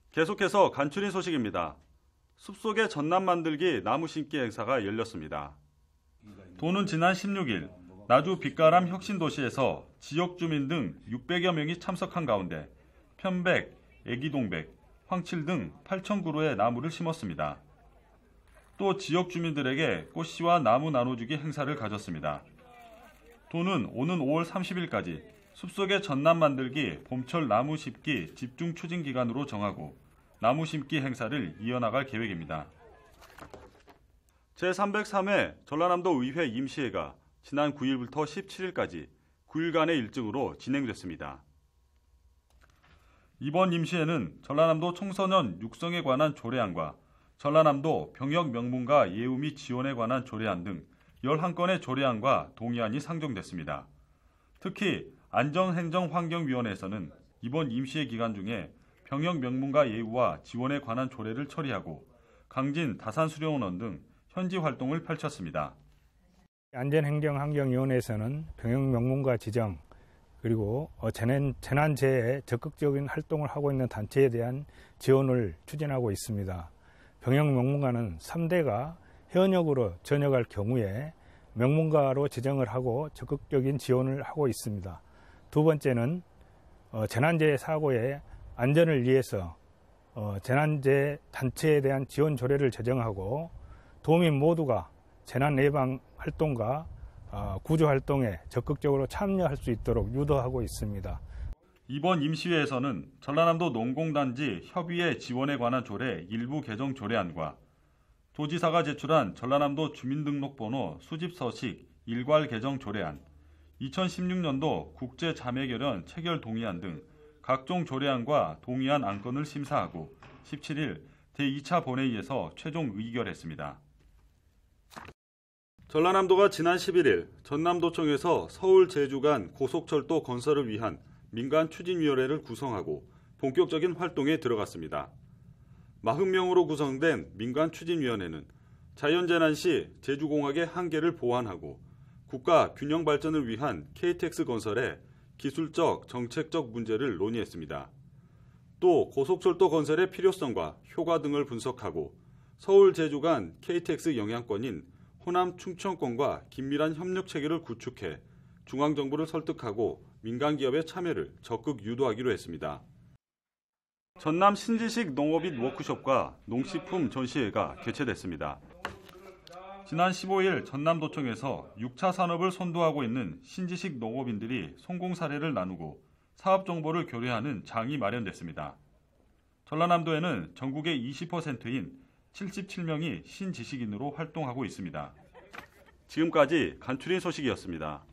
계속해서 간추린 소식입니다. 숲속의 전남 만들기 나무 심기 행사가 열렸습니다. 도는 지난 16일 나주 빛가람 혁신도시에서 지역 주민 등 600여 명이 참석한 가운데 편백, 애기동백, 황칠 등 8,000그루의 나무를 심었습니다. 또 지역 주민들에게 꽃씨와 나무 나눠주기 행사를 가졌습니다. 도는 오는 5월 30일까지 숲속의 전남 만들기 봄철 나무 심기 집중 추진 기간으로 정하고 나무 심기 행사를 이어나갈 계획입니다. 제303회 전라남도 의회 임시회가 지난 9일부터 17일까지 9일간의 일정으로 진행됐습니다. 이번 임시회는 전라남도 청소년 육성에 관한 조례안과 전라남도 병역 명문가 예우 및 지원에 관한 조례안 등 11건의 조례안과 동의안이 상정됐습니다. 특히 안전행정환경위원회에서는 이번 임시회 기간 중에 병역 명문가 예우와 지원에 관한 조례를 처리하고 강진 다산수련원 등 현지 활동을 펼쳤습니다. 안전행정환경위원회에서는 병역 명문가 지정 그리고 재난재해에 적극적인 활동을 하고 있는 단체에 대한 지원을 추진하고 있습니다. 병역 명문가는 3대가 현역으로 전역할 경우에 명문가로 지정을 하고 적극적인 지원을 하고 있습니다. 두 번째는 재난재해 사고의 안전을 위해서 재난재해 단체에 대한 지원 조례를 제정하고 도민 모두가 재난 예방 활동과 구조 활동에 적극적으로 참여할 수 있도록 유도하고 있습니다. 이번 임시회에서는 전라남도 농공단지 협의회 지원에 관한 조례 일부 개정 조례안과 도지사가 제출한 전라남도 주민등록번호 수집서식 일괄 개정 조례안, 2016년도 국제자매결연 체결 동의안 등 각종 조례안과 동의안 안건을 심사하고 17일 제2차 본회의에서 최종 의결했습니다. 전라남도가 지난 11일 전남도청에서 서울 제주 간 고속철도 건설을 위한 민간 추진위원회를 구성하고 본격적인 활동에 들어갔습니다. 40명으로 구성된 민간 추진위원회는 자연재난 시 제주공학의 한계를 보완하고 국가 균형 발전을 위한 KTX 건설의 기술적, 정책적 문제를 논의했습니다. 또 고속철도 건설의 필요성과 효과 등을 분석하고 서울 제주 간 KTX 영향권인 호남 충청권과 긴밀한 협력 체계를 구축해 중앙정부를 설득하고 민간기업의 참여를 적극 유도하기로 했습니다. 전남 신지식 농업인 워크숍과 농식품 전시회가 개최됐습니다. 지난 15일 전남도청에서 6차 산업을 선도하고 있는 신지식 농업인들이 성공 사례를 나누고 사업 정보를 교류하는 장이 마련됐습니다. 전라남도에는 전국의 20%인 77명이 신지식인으로 활동하고 있습니다. 지금까지 간추린 소식이었습니다.